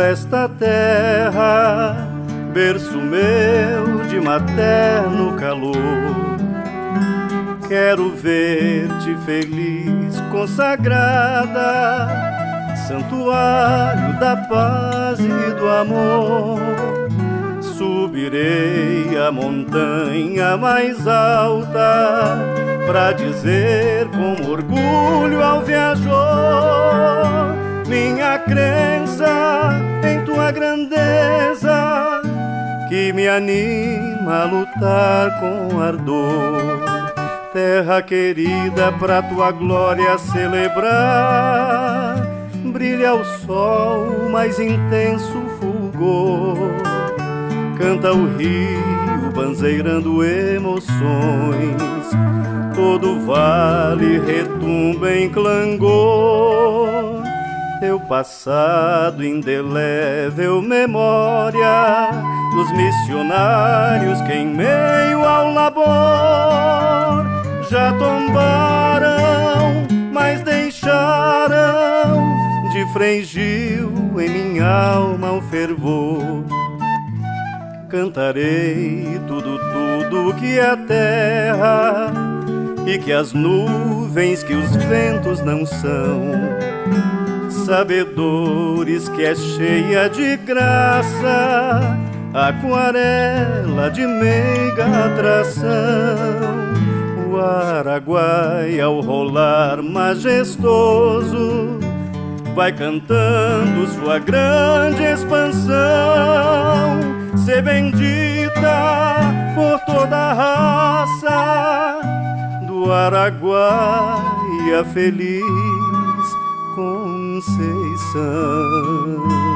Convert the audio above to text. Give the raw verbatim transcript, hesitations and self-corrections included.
esta terra, berço meu de materno calor. Quero ver-te feliz, consagrada, santuário da paz e do amor. Subirei a montanha mais alta pra dizer com orgulho ao viajor minha crença em tua grandeza, que me anima a lutar com ardor. Terra querida, pra tua glória celebrar, brilha o sol mais intenso fulgor. Canta o rio banzeirando emoções, todo vale retumba em clangor. Teu passado indelével memória dos missionários que em meio ao labor já tombaram, mas deixaram de frengil em minha alma o fervor. Cantarei tudo, tudo que é terra e que as nuvens, que os ventos não são. Sabedores que é cheia de graça, aquarela de meiga atração. O Araguaia ao rolar majestoso vai cantando sua grande expansão. Sê bendita por toda a raça do Araguaia feliz Conceição.